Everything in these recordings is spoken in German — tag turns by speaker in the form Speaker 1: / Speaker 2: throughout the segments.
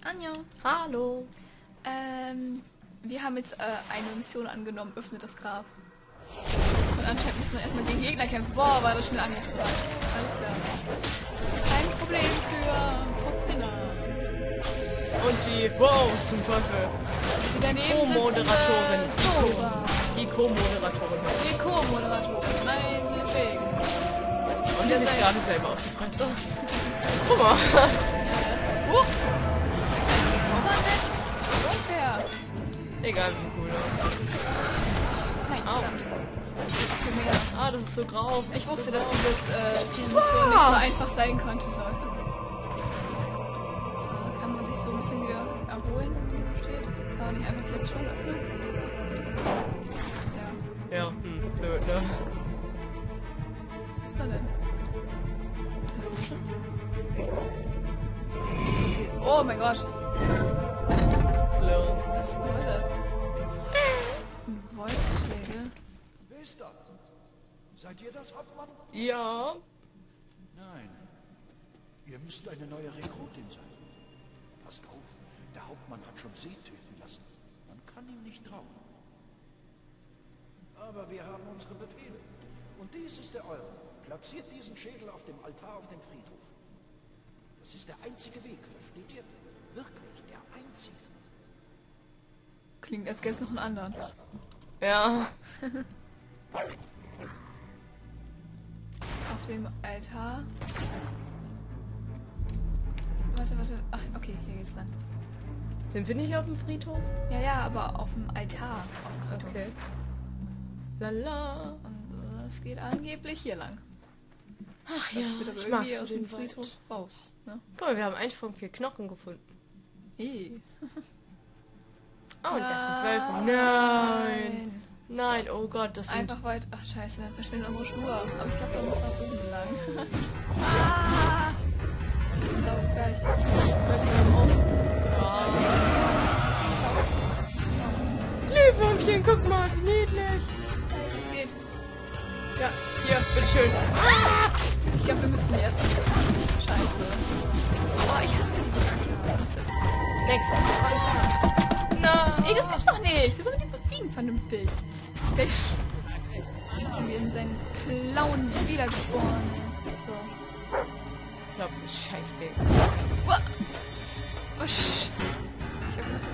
Speaker 1: Anja.
Speaker 2: Hallo.
Speaker 1: Wir haben jetzt eine Mission angenommen, öffnet das Grab. Und anscheinend müssen wir erstmal gegen Gegner kämpfen. Boah, war das schnell angespeichert. Alles klar. Kein Problem für Postena.
Speaker 2: Und die... Wow, zum Teufel.
Speaker 1: Die daneben
Speaker 2: Co-Moderatorin.
Speaker 1: Sora.
Speaker 2: Die Co-Moderatorin.
Speaker 1: Die Co-Moderatorin. Meinetwegen.
Speaker 2: Und die sich gerade selber auf die Fresse. Guck mal.
Speaker 1: Unfair.
Speaker 2: Egal wie cool.
Speaker 1: Nein,
Speaker 2: Au.
Speaker 1: für mehr.
Speaker 2: Ah, das ist so grau.
Speaker 1: Ich wusste, dass diese Mission nicht so einfach sein konnte, Leute. Kann man sich so ein bisschen wieder erholen, wenn man hier so steht? Kann man nicht einfach jetzt schon öffnen? Ja.
Speaker 2: Ja, blöd, ne?
Speaker 1: Was ist da denn? Was ist das? Oh mein Gott.
Speaker 2: Blöd.
Speaker 1: Was soll das? Ein Wolfsschädel.
Speaker 3: Wer ist da? Seid ihr das, Hauptmann?
Speaker 2: Ja.
Speaker 3: Nein. Ihr müsst eine neue Rekrutin sein. Passt auf, der Hauptmann hat schon See töten lassen. Man kann ihm nicht trauen. Aber wir haben unsere Befehle. Und dies ist der eure. Platziert diesen Schädel auf dem Altar auf dem Friedhof. Das ist der einzige Weg, versteht ihr? Wirklich, der einzige.
Speaker 1: Klingt, als gäbe es noch einen anderen.
Speaker 2: Ja.
Speaker 1: Auf dem Altar. Warte. Ach, okay, hier geht's lang.
Speaker 2: Sind wir nicht auf dem Friedhof?
Speaker 1: Ja, aber auf dem Altar. Auf dem Friedhof.
Speaker 2: Okay. Lala.
Speaker 1: Und es geht angeblich hier lang.
Speaker 2: Ach
Speaker 1: Das wird aber
Speaker 2: ich mag
Speaker 1: irgendwie aus dem
Speaker 2: den Wald.
Speaker 1: Friedhof raus. Ne?
Speaker 2: Guck mal, wir haben 1 von 4 Knochen gefunden. Oh, und das ist ein Wölfe. Nein. Nein, oh Gott, das sind...
Speaker 1: Einfach weit. Ach scheiße, dann verschwindet unsere Spur. Aber ich glaube, da muss da oben lang. Ah! So, gefährlich.
Speaker 2: Glühwürmchen, guck mal, wie niedlich.
Speaker 1: Hey, das geht.
Speaker 2: Ja, hier, bitteschön.
Speaker 1: Ich glaube, wir müssen die erst mal. Scheiße. Oh, ich hasse diese Viecher.
Speaker 2: Next. Nein.
Speaker 1: Ey, das gibt's doch nicht. Wie soll man die besiegen vernünftig? Ist gleich wir in seinen Klauen wiedergeboren. So.
Speaker 2: Ich glaub, scheiß Ding.
Speaker 1: Uah. Usch. Ich hab gedacht,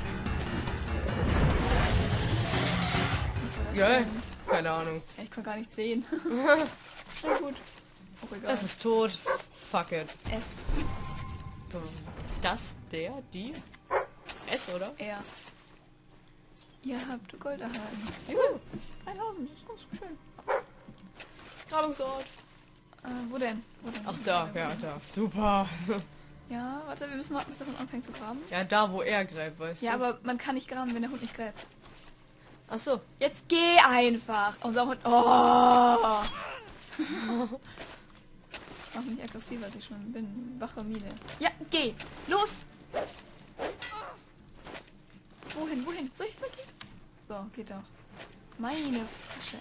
Speaker 1: was war das
Speaker 2: Ja,
Speaker 1: denn?
Speaker 2: keine Ahnung.
Speaker 1: Ja, ich konnte gar nicht sehen. Na gut. Auch egal.
Speaker 2: Es ist tot. Fuck it.
Speaker 1: S.
Speaker 2: Das, der, die? S, oder?
Speaker 1: R. Ihr habt Gold erhalten.
Speaker 2: Juhu.
Speaker 1: 3000, das ist ganz schön.
Speaker 2: Grabungsort.
Speaker 1: Wo denn?
Speaker 2: Ach, da, ja, da. Super.
Speaker 1: Ja, warte, wir müssen warten, bis er von anfängt zu graben.
Speaker 2: Ja, da, wo er gräbt, weißt
Speaker 1: Ja,
Speaker 2: du?
Speaker 1: aber man kann nicht graben, wenn der Hund nicht gräbt.
Speaker 2: Ach so.
Speaker 1: Jetzt geh einfach! Unser Hund... Oh! Mach mich aggressiver, als ich schon bin. Wache Miene. Ja, geh! Los! Wohin? Soll ich vergehen? So, geht doch. Meine Fresse,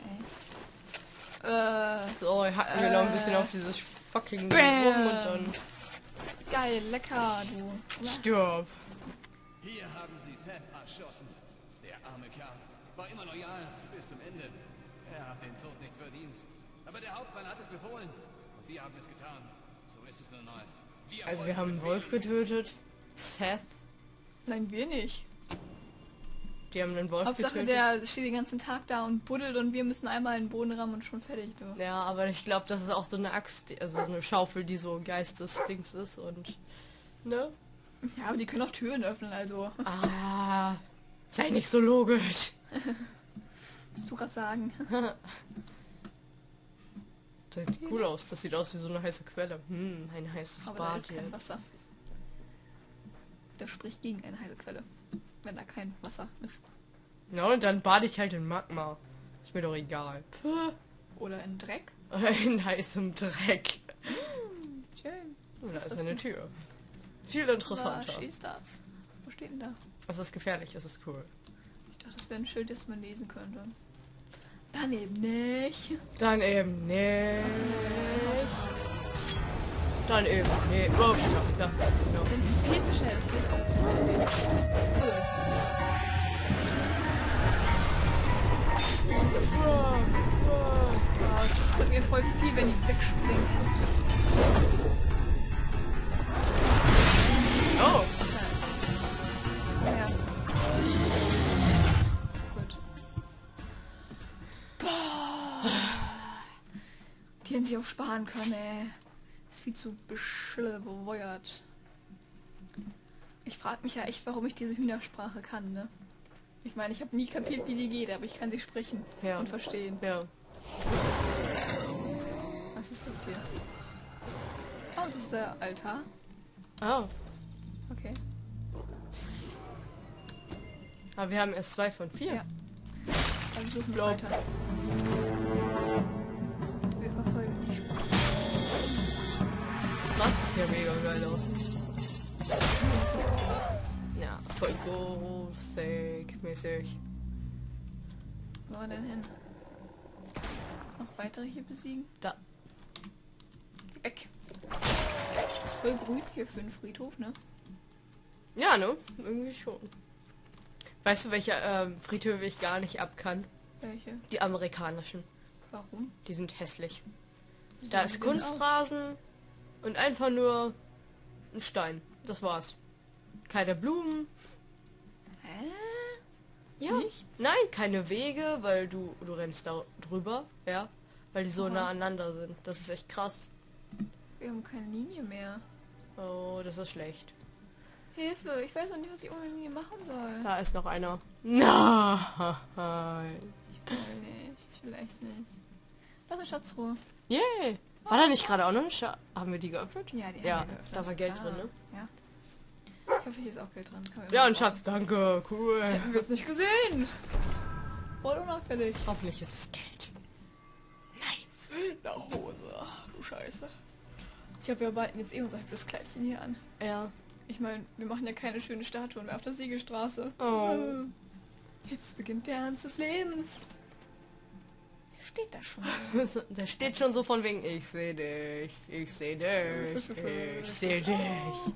Speaker 1: ey.
Speaker 2: So, hacken wir noch ein bisschen auf dieses fucking
Speaker 1: Bam.
Speaker 2: rum und dann
Speaker 1: Geil, lecker, du.
Speaker 2: stirb.
Speaker 4: Hier haben sie Thad erschossen. Der arme Kerl war immer loyal bis zum Ende. Er hat den Tod nicht verdient. Aber der Hauptmann hat es befohlen. Und wir haben es getan. So ist es nun mal.
Speaker 2: Also wir haben einen Wolf getötet. Seth.
Speaker 1: Nein, wir nicht.
Speaker 2: Die haben einen Wolf
Speaker 1: Hauptsache,
Speaker 2: getötet.
Speaker 1: der steht den ganzen Tag da und buddelt und wir müssen einmal in den Boden rammen und schon fertig, du.
Speaker 2: Ja, aber ich glaube, das ist auch so eine Axt, also eine Schaufel, die so Geistesdings ist und... Ne?
Speaker 1: Ja, aber die können auch Türen öffnen, also.
Speaker 2: Ah, sei nicht so logisch.
Speaker 1: Musst du gerade sagen.
Speaker 2: Das sieht cool aus. Das sieht aus wie so eine heiße Quelle. Ein heißes
Speaker 1: Aber da
Speaker 2: Bad
Speaker 1: ist kein
Speaker 2: jetzt.
Speaker 1: Wasser. Das spricht gegen eine heiße Quelle. Wenn da kein Wasser ist.
Speaker 2: Na, und dann bade ich halt in Magma. Ist mir doch egal. Puh.
Speaker 1: Oder in Dreck.
Speaker 2: Oder in heißem Dreck.
Speaker 1: Schön.
Speaker 2: Oh, da
Speaker 1: Was
Speaker 2: ist
Speaker 1: das
Speaker 2: eine
Speaker 1: denn?
Speaker 2: Tür. Viel
Speaker 1: Was
Speaker 2: interessanter.
Speaker 1: ist das? Wo steht denn da?
Speaker 2: Es ist gefährlich, es ist cool.
Speaker 1: Ich dachte, das wäre ein Schild, das man lesen könnte. Dann eben nicht.
Speaker 2: Dann eben nicht. Dann eben nicht. Oh, ja, ja, ja.
Speaker 1: Sind viel zu schnell, das will ich auch sich auch sparen können, ey. Ist viel zu bescheuert. Ich frage mich ja echt, warum ich diese Hühnersprache kann, ne? Ich meine, ich habe nie kapiert, wie die geht, aber ich kann sie sprechen
Speaker 2: Ja.
Speaker 1: und verstehen.
Speaker 2: Ja.
Speaker 1: Was ist das hier? Oh, das ist der Altar.
Speaker 2: Oh.
Speaker 1: Okay.
Speaker 2: Aber wir haben erst 2 von 4.
Speaker 1: Ja. Dann suchen wir weiter. Wir verfolgen die Spur.
Speaker 2: Was ist hier mega geil aus? Ja, voll Gothic-mäßig.
Speaker 1: Wo sollen wir denn hin? Noch weitere hier besiegen?
Speaker 2: Da.
Speaker 1: Weg. Ist voll grün hier für einen Friedhof, ne?
Speaker 2: Ja, ne? Irgendwie schon. Weißt du, welche Friedhöfe ich gar nicht ab kann?
Speaker 1: Welche?
Speaker 2: Die amerikanischen.
Speaker 1: Warum?
Speaker 2: Die sind hässlich.
Speaker 1: Wieso
Speaker 2: Da
Speaker 1: haben
Speaker 2: ist
Speaker 1: die denn
Speaker 2: Kunstrasen und einfach nur ein Stein. Das war's. Keine Blumen.
Speaker 1: auch? Hä?
Speaker 2: Ja.
Speaker 1: Nichts?
Speaker 2: Nein, keine Wege, weil du rennst da drüber, ja. Weil die so
Speaker 1: Aha.
Speaker 2: nah aneinander sind. Das ist echt krass.
Speaker 1: Wir haben keine Linie mehr.
Speaker 2: Oh, das ist schlecht.
Speaker 1: Hilfe, ich weiß noch nicht, was ich ohne Linie machen soll.
Speaker 2: Da ist noch einer. Nein.
Speaker 1: Ich will nicht. Ich will echt nicht. Das ist eine Schatzruhe.
Speaker 2: Yay. War da nicht gerade auch noch eine Haben wir die geöffnet?
Speaker 1: Ja, die
Speaker 2: Ja,
Speaker 1: haben wir geöffnet.
Speaker 2: da war Geld
Speaker 1: Klar.
Speaker 2: drin, ne?
Speaker 1: Ja. Ich hoffe, hier ist auch Geld drin. Können wir
Speaker 2: Ja,
Speaker 1: mal
Speaker 2: ein Schatz, danke. Cool.
Speaker 1: Hätten wir es nicht gesehen. Voll unauffällig.
Speaker 2: Hoffentlich ist es Geld. Nice.
Speaker 1: Nach Hose. Ach du Scheiße. Ich habe ja bald jetzt eh unser hübsches Kleidchen hier an.
Speaker 2: Ja.
Speaker 1: Ich meine, wir machen ja keine schöne Statue mehr auf der Siegelstraße.
Speaker 2: Oh.
Speaker 1: Jetzt beginnt der Ernst des Lebens. Wer steht da schon?
Speaker 2: Da steht schon so von wegen, ich sehe dich, ich sehe dich, ich sehe dich.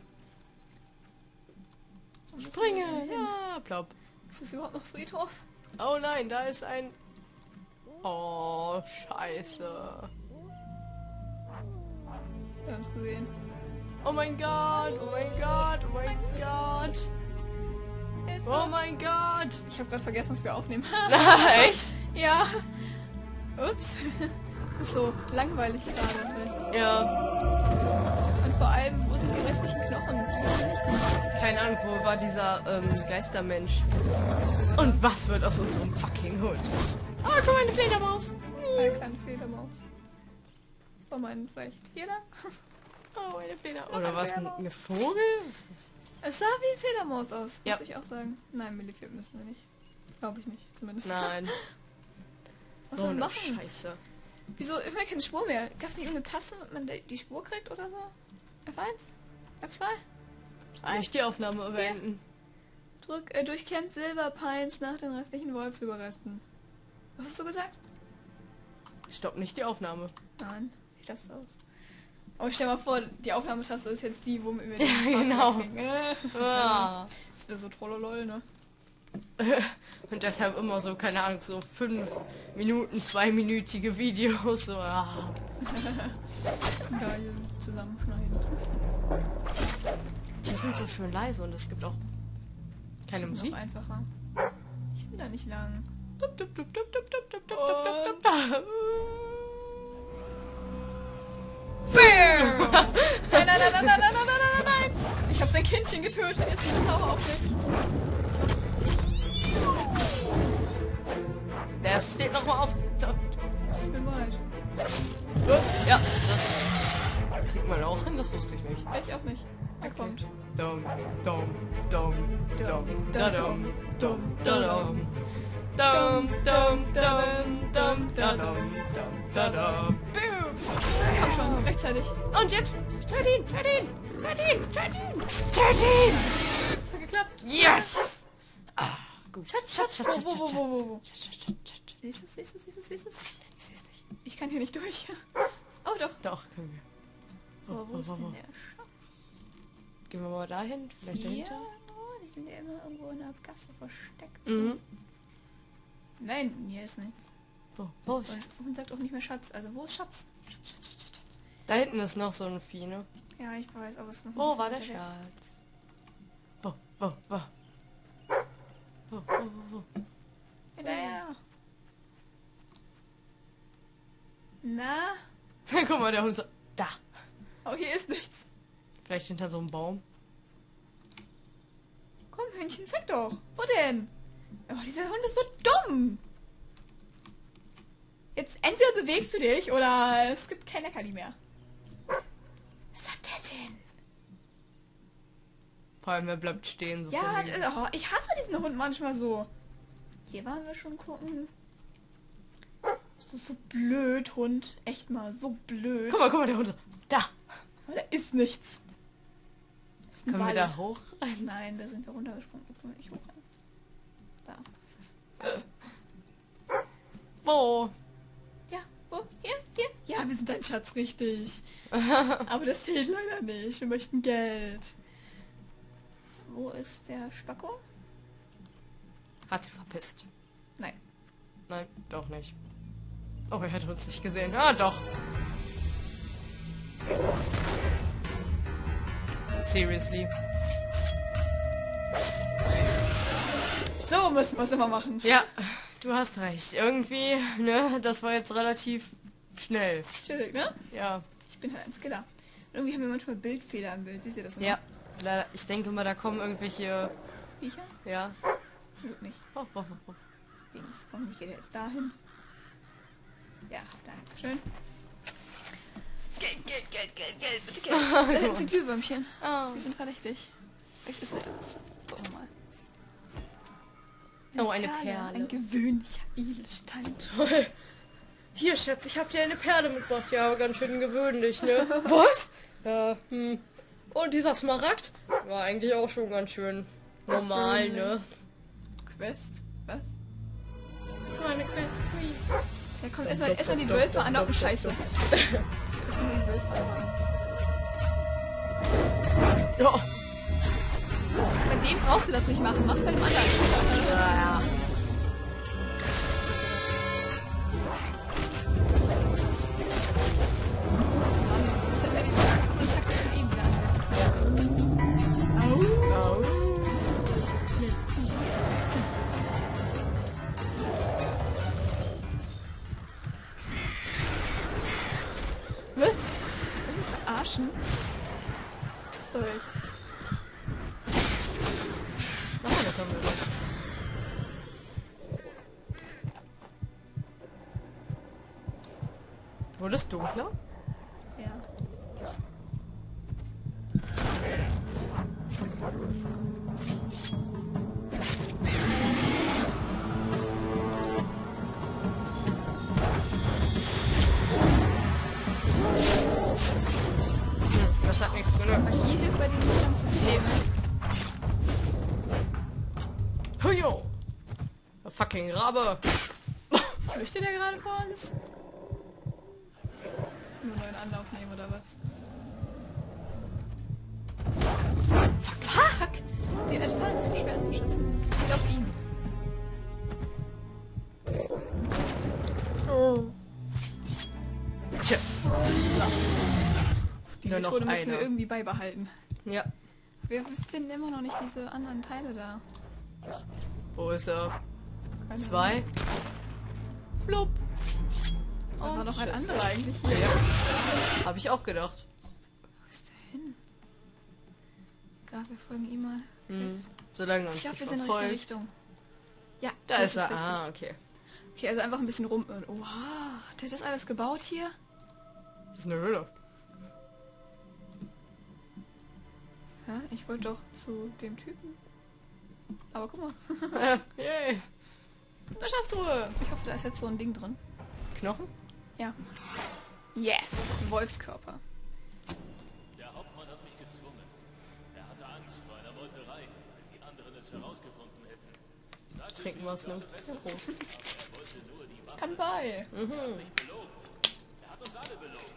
Speaker 2: Springe, ja, plopp.
Speaker 1: Ist das überhaupt noch Friedhof?
Speaker 2: Oh nein, da ist ein... Oh, scheiße.
Speaker 1: Wir haben es gesehen.
Speaker 2: Oh mein Gott, oh mein Gott, oh mein Gott.
Speaker 1: Hilfe.
Speaker 2: Oh mein Gott.
Speaker 1: Ich habe gerade vergessen, dass wir aufnehmen.
Speaker 2: Echt?
Speaker 1: Ja. Ups. Das ist so langweilig gerade, weißt du?
Speaker 2: Ja.
Speaker 1: Und vor allem, wo sind die restlichen Knochen? Die finde ich nicht.
Speaker 2: Keine Ahnung, wo war dieser Geistermensch? Und was wird aus unserem fucking Hund? Ah, guck mal, eine Fledermaus.
Speaker 1: Eine kleine Fledermaus. Soll man vielleicht hier lang?
Speaker 2: Oh, eine Fledermaus.
Speaker 1: Noch
Speaker 2: Oder
Speaker 1: ein
Speaker 2: was?
Speaker 1: Fledermaus.
Speaker 2: Eine Vogel? Was ist das?
Speaker 1: Es sah wie eine Fledermaus aus,
Speaker 2: Ja.
Speaker 1: muss ich auch sagen. Nein, Milliford müssen wir nicht. Glaube ich nicht, zumindest.
Speaker 2: Nein.
Speaker 1: Was
Speaker 2: So
Speaker 1: soll man
Speaker 2: eine
Speaker 1: machen?
Speaker 2: Scheiße.
Speaker 1: Wieso immer keine Spur mehr? Gab es nicht irgendeine Taste, damit man die Spur kriegt oder so? F1? F2?
Speaker 2: Nicht die Aufnahme beenden.
Speaker 1: Durchkämmt Silberpines nach den restlichen Wolfsüberresten. Was hast du gesagt?
Speaker 2: Stopp nicht die Aufnahme.
Speaker 1: Nein, wie sieht das aus? Oh, ich stell mal vor, die Aufnahmetaste ist jetzt die, womit wir
Speaker 2: Ja, genau.
Speaker 1: Ah. Das wäre so trollolol, ne?
Speaker 2: Und deshalb immer so, keine Ahnung, so 5 Minuten, 2-minütige Videos. So, ah.
Speaker 1: Ja, hier zusammenschneiden.
Speaker 2: Die sind so schön leise und es gibt auch keine
Speaker 1: Noch
Speaker 2: Musik.
Speaker 1: einfacher. Ich will da nicht lang.
Speaker 2: Dup, dup, dup, dup, dup, dup, dup, dup,
Speaker 1: Und-
Speaker 2: dup, dup, dup.
Speaker 1: Bam! Nein, nein, nein, nein, nein, nein, nein, nein, nein, nein! Ich habe sein Kindchen getötet, jetzt ist es sauer auf mich.
Speaker 2: Der steht noch mal auf.
Speaker 1: Ich bin bereit.
Speaker 2: Ja, das kriegt man auch hin, das wusste ich nicht.
Speaker 1: Ich auch nicht. Er kommt.
Speaker 2: Dum, dum, dum, dum, da dum, dum, da dum. Dum, dum, dum, dum, da dum, dum, da dum.
Speaker 1: Boom! Komm schon, rechtzeitig.
Speaker 2: Und jetzt, töt ihn, töt ihn, töt ihn, töt ihn, töt ihn.
Speaker 1: Das hat geklappt.
Speaker 2: Yes! Ah, gut.
Speaker 1: Schatz, wo?
Speaker 2: Schatz, Schatz, Schatz.
Speaker 1: Siehst du?
Speaker 2: Ich seh's nicht.
Speaker 1: Ich kann hier nicht durch. Oh doch.
Speaker 2: Doch, können wir.
Speaker 1: Wo ist denn der Schatz?
Speaker 2: Gehen wir mal dahin, vielleicht
Speaker 1: Hier?
Speaker 2: dahinter.
Speaker 1: Oh, die sind ja immer irgendwo in der Gasse versteckt.
Speaker 2: Mhm.
Speaker 1: Nein, hier ist nichts.
Speaker 2: Wo ist?
Speaker 1: Und sagt auch nicht mehr Schatz. Also wo ist Schatz? Schatz.
Speaker 2: Da hinten ist noch so ein Vieh, ne?
Speaker 1: Ja, ich weiß, aber es ist noch ein
Speaker 2: Wo
Speaker 1: bisschen
Speaker 2: war der
Speaker 1: weiter weg.
Speaker 2: Schatz? Wo?
Speaker 1: Hinterher. Na?
Speaker 2: Guck mal, der Hund so... Da.
Speaker 1: Oh, hier ist nichts.
Speaker 2: Vielleicht hinter so einem Baum.
Speaker 1: Komm, Hündchen, zeig doch. Wo denn? Oh, dieser Hund ist so dumm. Jetzt entweder bewegst du dich oder es gibt kein Leckerli mehr. Was hat der denn?
Speaker 2: Vor allem, wer bleibt stehen. So
Speaker 1: Ja,
Speaker 2: von wegen.
Speaker 1: oh, ich hasse diesen Hund manchmal so. Hier waren wir schon gucken. Das ist so blöd, Hund. Echt mal, so blöd.
Speaker 2: Guck mal, der Hund so... Da.
Speaker 1: Aber da ist nichts. Das ist ein
Speaker 2: Können wir
Speaker 1: Ball.
Speaker 2: da hoch rein?
Speaker 1: Nein, da sind wir runtergesprungen. Da können wir nicht hoch rein. Da.
Speaker 2: Wo?
Speaker 1: Ja, wo? Hier? Ja, wir sind dein Schatz, richtig. Aber das zählt leider nicht. Wir möchten Geld. Wo ist der Spacko?
Speaker 2: Hat sie verpisst.
Speaker 1: Nein.
Speaker 2: Nein, doch nicht. Oh, er hat uns nicht gesehen. Ah, doch. Seriously.
Speaker 1: So müssen wir es immer machen.
Speaker 2: Ja, du hast recht. Irgendwie, ne, das war jetzt relativ schnell.
Speaker 1: Chillig, ne?
Speaker 2: Ja.
Speaker 1: Ich bin halt ein Skiller. Irgendwie haben wir manchmal Bildfehler im Bild. Siehst du das immer?
Speaker 2: Ja. Leider, ich denke mal, da kommen irgendwelche...
Speaker 1: Viecher?
Speaker 2: Ja.
Speaker 1: Zum Glück nicht.
Speaker 2: Oh.
Speaker 1: Links. Warum nicht? Geht er jetzt dahin? Ja, danke schön. Geld. Bitte Geld. Da hinten sind Glühwürmchen.
Speaker 2: Oh.
Speaker 1: Die sind verdächtig. Vielleicht ist er das. Gucken wir mal.
Speaker 2: Oh, eine Perle.
Speaker 1: Ein gewöhnlicher Edelstein.
Speaker 2: Toll. Hier, Schatz, ich hab dir eine Perle mitgebracht. Ja, ganz schön gewöhnlich, ne? Was? Ja, Und dieser Smaragd war eigentlich auch schon ganz schön normal, ne?
Speaker 1: Quest? Was?
Speaker 2: Meine Quest. Hui.
Speaker 1: Ja, komm, erstmal die Wölfe anlocken. Scheiße. Erstmal die Wölfe anlocken.
Speaker 2: Ja.
Speaker 1: Bei dem brauchst du das nicht machen. Mach's bei dem anderen.
Speaker 2: Ja.
Speaker 1: Das hat mir die Kontakte von eben wieder angeguckt.
Speaker 2: Oh.
Speaker 1: Was? Verarschen? Bist du euch?
Speaker 2: Ah, das haben wir doch. Wurde es dunkler?
Speaker 1: Ja.
Speaker 2: Das hat nichts genug.
Speaker 1: Magie hilft bei den ganzen Themen.
Speaker 2: Hujo! Fucking Rabe!
Speaker 1: Flüchtet der gerade vor uns? Nur neuen Anlauf nehmen oder was? Fuck! Die Entfernung ist so schwer einzuschätzen. Geht auf ihn.
Speaker 2: Oh. Tschüss!
Speaker 1: Die
Speaker 2: Nur noch
Speaker 1: Methode müssen wir
Speaker 2: einer.
Speaker 1: irgendwie beibehalten.
Speaker 2: Ja.
Speaker 1: Wir finden immer noch nicht diese anderen Teile da.
Speaker 2: Wo ist er?
Speaker 1: Keine
Speaker 2: 2. Flop.
Speaker 1: Ahnung. Da war noch ein
Speaker 2: Tschüss.
Speaker 1: anderer eigentlich hier.
Speaker 2: Ja. Hab ich auch gedacht.
Speaker 1: Wo ist der hin? Egal, wir folgen ihm mal.
Speaker 2: Solange uns
Speaker 1: Ich glaube,
Speaker 2: nicht
Speaker 1: wir sind in die richtige
Speaker 2: verfolgt.
Speaker 1: Richtung. Ja,
Speaker 2: Da
Speaker 1: das
Speaker 2: ist er.
Speaker 1: richtig.
Speaker 2: Ah, okay.
Speaker 1: Okay, also einfach ein bisschen rum. Oha, hat der das alles gebaut hier?
Speaker 2: Das ist eine Höhle.
Speaker 1: Ja, ich wollte doch zu dem Typen. Aber guck mal.
Speaker 2: Yay.
Speaker 1: Da Schatztruhe. Ich hoffe, da ist jetzt so ein Ding drin.
Speaker 2: Knochen?
Speaker 1: Ja. Yes. Wolfskörper.
Speaker 5: Der Hauptmann hat mich gezwungen. Er hatte Angst vor einer Meuterei, wenn die anderen es herausgefunden hätten. Sagte
Speaker 2: Trinken wir es, ne? Ja, Prost.
Speaker 5: er wollte nur die Wache
Speaker 1: Kann bei.
Speaker 5: nicht belogen. Er hat uns alle belogen.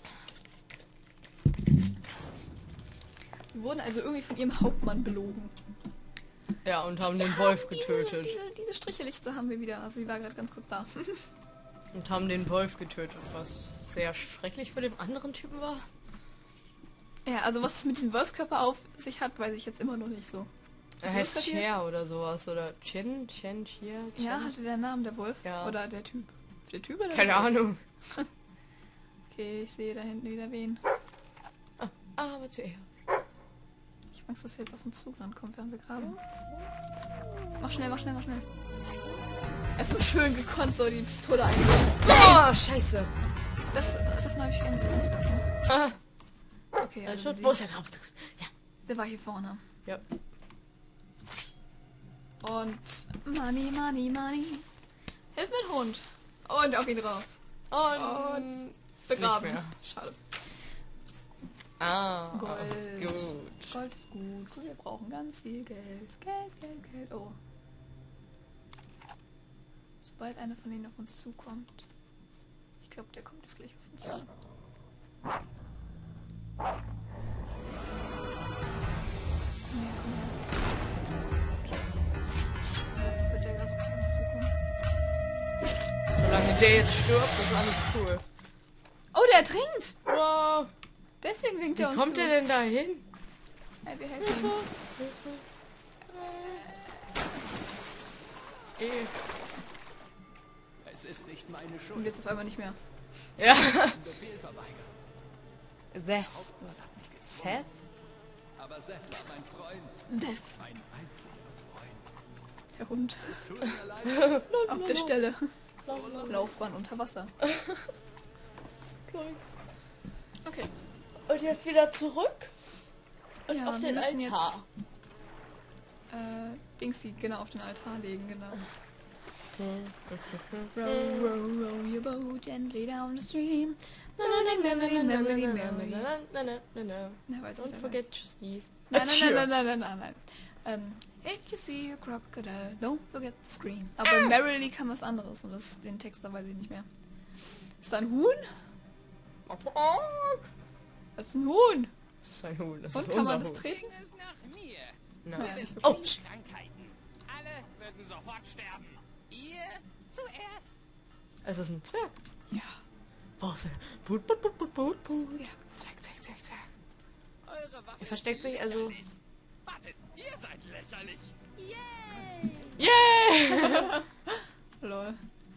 Speaker 1: Wir wurden also irgendwie von ihrem Hauptmann belogen.
Speaker 2: Ja, und haben den Wolf getötet.
Speaker 1: Diese Strichelichte haben wir wieder. Also die war gerade ganz kurz da.
Speaker 2: Und haben den Wolf getötet, was sehr schrecklich für den anderen Typen war.
Speaker 1: Ja, also was es mit diesem Wolfskörper auf sich hat, weiß ich jetzt immer noch nicht so.
Speaker 2: Er
Speaker 1: Hast du
Speaker 2: heißt
Speaker 1: das kapiert?
Speaker 2: Cher oder sowas. Oder Chen, Chen.
Speaker 1: Ja, hatte der Namen der Wolf?
Speaker 2: Ja.
Speaker 1: Oder der Typ? Der Typ oder
Speaker 2: Keine
Speaker 1: der Wolf?
Speaker 2: Ahnung.
Speaker 1: Okay, ich sehe da hinten wieder wen.
Speaker 2: Aber zuerst.
Speaker 1: Ich mag, dass er jetzt auf uns zu rankommt, während wir graben. Mach schnell, mach schnell, mach schnell. Erstmal schön gekonnt, so die Pistole eingesetzt.
Speaker 2: Oh, scheiße.
Speaker 1: Davon habe ich ganz gehabt.
Speaker 2: Ah,
Speaker 1: Okay, also
Speaker 2: wo ist der Grabstuhl? Ja.
Speaker 1: der war hier vorne.
Speaker 2: Ja.
Speaker 1: Und Money, Money, Money. Hilf mit Hund. Und auf ihn drauf.
Speaker 2: Und
Speaker 1: Begraben.
Speaker 2: nicht mehr.
Speaker 1: Schade.
Speaker 2: Ah,
Speaker 1: Gold.
Speaker 2: gut.
Speaker 1: Gold ist gut. Wir brauchen ganz viel Geld. Geld, Geld, Geld. Oh. Sobald einer von denen auf uns zukommt. Ich glaube, der kommt jetzt gleich auf uns zu. Nee, komm her. Jetzt wird der gleich auf uns zukommen.
Speaker 2: Solange der jetzt stirbt, ist alles cool.
Speaker 1: Oh, der trinkt!
Speaker 2: Wow.
Speaker 1: Deswegen winkt
Speaker 2: Wie
Speaker 1: er uns
Speaker 2: kommt
Speaker 1: zu.
Speaker 2: der denn da hin?
Speaker 1: Hey, wir helfen ihm.
Speaker 4: Es ist nicht meine
Speaker 1: Und
Speaker 4: Schuld.
Speaker 1: jetzt auf einmal nicht mehr.
Speaker 2: Ja.
Speaker 4: Befehl verweigert.
Speaker 2: Das.
Speaker 4: Das hat mich gezwungen.
Speaker 2: Seth?
Speaker 4: Aber Seth war mein Freund.
Speaker 1: Death.
Speaker 4: Mein einziger Freund.
Speaker 1: Der Hund.
Speaker 4: Es tut mir leid.
Speaker 1: Auf der Stelle. Laufbahn unter Wasser. Okay.
Speaker 2: Und jetzt wieder zurück? Und
Speaker 1: Ja,
Speaker 2: auf
Speaker 1: wir
Speaker 2: den
Speaker 1: müssen
Speaker 2: Altar.
Speaker 1: Dingsy, genau, auf den Altar legen, genau. Row, row, row your boat gently down the stream. Memory, memory, memory. Na, weiß ich
Speaker 2: Don't
Speaker 1: nicht.
Speaker 2: forget to sneeze.
Speaker 1: Nein, nein, nein, nein, nein, nein, nein. If you see a crocodile, don't forget to scream. Aber Merrily kann was anderes und den Text, da weiß ich nicht mehr. Ist da ein Huhn? Das ist ein Huhn.
Speaker 2: Das ist ein Huhn, das
Speaker 1: Und
Speaker 2: ist
Speaker 1: kann
Speaker 2: unser
Speaker 1: man das
Speaker 2: Huhn.
Speaker 1: treten?
Speaker 6: es nach mir.
Speaker 2: Nein.
Speaker 1: Naja, nicht
Speaker 2: Oh,
Speaker 1: wirklich.
Speaker 6: Krankheiten. Alle würden sofort sterben. Ihr zuerst.
Speaker 2: es ist ein Zwerg.
Speaker 1: Ja.
Speaker 2: Wo ist er? Put, put, put, put, put, put.
Speaker 1: Ja, zack, zack, zack, zack.
Speaker 6: Eure Waffe
Speaker 2: Er versteckt sich
Speaker 6: ist
Speaker 2: also...
Speaker 6: lächerlich. Wartet, ihr seid lächerlich.
Speaker 2: Yeah!
Speaker 1: Lol.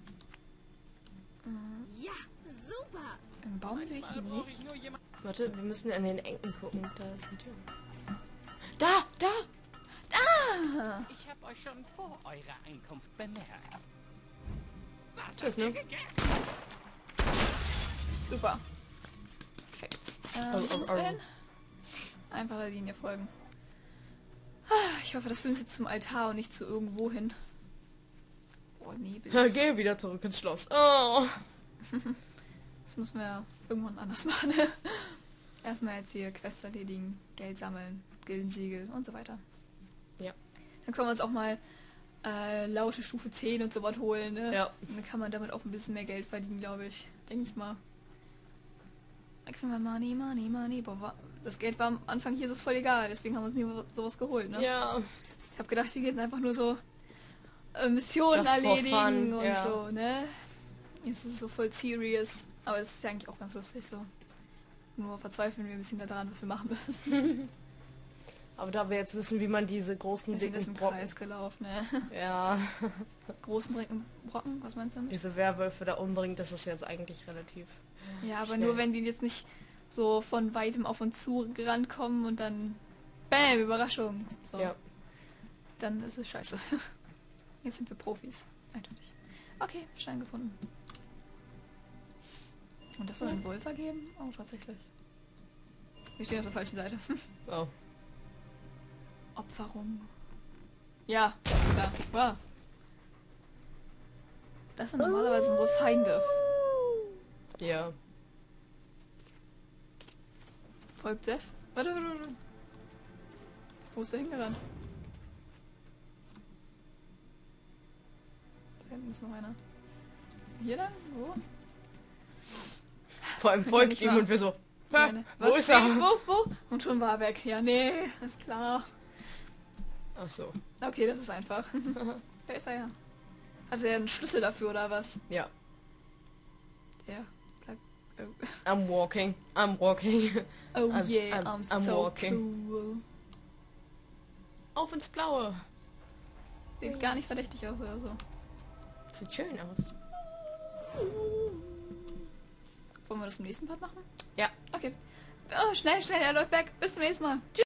Speaker 7: Ja, super.
Speaker 1: Im Baum sehe ich ihn
Speaker 6: Brauche
Speaker 1: nicht.
Speaker 6: ich nur jemanden.
Speaker 2: Warte, wir müssen an den Enken gucken. Da ist eine Tür. Da! Da!
Speaker 1: Ah!
Speaker 6: Ich habe euch schon vor eurer Ankunft bemerkt. Was
Speaker 2: Tschüss,
Speaker 6: habt ihr
Speaker 2: ne?
Speaker 6: gegessen?
Speaker 1: Super. Perfekt.
Speaker 2: Oh,
Speaker 1: Wo müssen wir hin? Einfach der Linie folgen. Ich hoffe, das führt uns jetzt zum Altar und nicht zu irgendwo hin. Oh, Nebel.
Speaker 2: Geh wieder zurück ins Schloss. Oh!
Speaker 1: Das müssen wir irgendwann anders machen. Erstmal jetzt hier Quests erledigen, Geld sammeln, Gildensiegel und so weiter.
Speaker 2: Ja.
Speaker 1: Dann können wir uns auch mal laute Stufe 10 und so was holen, ne?
Speaker 2: Ja.
Speaker 1: Und dann kann man damit auch ein bisschen mehr Geld verdienen, glaube ich. Denke ich mal. Dann kriegen wir Money, Money, Money. Boah, das Geld war am Anfang hier so voll egal, deswegen haben wir uns nie sowas geholt, ne?
Speaker 2: Ja.
Speaker 1: Ich habe gedacht, die gehen einfach nur so Missionen
Speaker 2: Just for
Speaker 1: erledigen
Speaker 2: fun,
Speaker 1: und
Speaker 2: ja.
Speaker 1: so, ne? Jetzt ist es so voll serious. Aber das ist ja eigentlich auch ganz lustig so. Nur verzweifeln wir ein bisschen daran, was wir machen müssen.
Speaker 2: Aber da wir jetzt wissen, wie man diese großen,
Speaker 1: Wir sind jetzt
Speaker 2: dicken
Speaker 1: im
Speaker 2: Brocken...
Speaker 1: Kreis gelaufen, ne?
Speaker 2: Ja.
Speaker 1: Großen, dicken Brocken, was meinst du damit?
Speaker 2: Diese Werwölfe da umbringt, das ist jetzt eigentlich relativ...
Speaker 1: Ja, aber
Speaker 2: schnell.
Speaker 1: nur wenn die jetzt nicht so von weitem auf uns zu rankommen und dann BÄM, Überraschung. So.
Speaker 2: Ja.
Speaker 1: Dann ist es scheiße. Jetzt sind wir Profis. Eindeutig. Okay, Stein gefunden. Und das soll einen Wolf ergeben? Oh, tatsächlich. Wir stehen auf der falschen Seite.
Speaker 2: Oh.
Speaker 1: Opferung. Ja, da. Wow. Das sind normalerweise unsere Feinde.
Speaker 2: Ja.
Speaker 1: Folgt Jeff? Warte, warte, warte. Wo ist der hingerannt? Da hinten ist noch einer. Hier lang? Wo?
Speaker 2: Vor allem
Speaker 1: Ja,
Speaker 2: folgt
Speaker 1: nicht
Speaker 2: ihm
Speaker 1: wahr.
Speaker 2: und wir so...
Speaker 1: Keine.
Speaker 2: Wo ist er?
Speaker 1: Wo? Und schon war er weg. Ja, nee, ist klar.
Speaker 2: Ach so.
Speaker 1: Okay, das ist einfach. Wer ist er ja? Hat er einen Schlüssel dafür oder was?
Speaker 2: Ja.
Speaker 1: Der bleibt...
Speaker 2: I'm walking. I'm walking.
Speaker 1: Oh
Speaker 2: I'm-
Speaker 1: yeah,
Speaker 2: I'm
Speaker 1: I'm so
Speaker 2: walking.
Speaker 1: cool.
Speaker 2: Auf ins Blaue.
Speaker 1: Sieht gar nicht verdächtig aus oder so.
Speaker 2: Sieht schön aus.
Speaker 1: Wollen Wollen wir das im nächsten Part machen?
Speaker 2: Ja.
Speaker 1: Okay. Oh, schnell, er läuft weg. Bis zum nächsten Mal. Tschüss.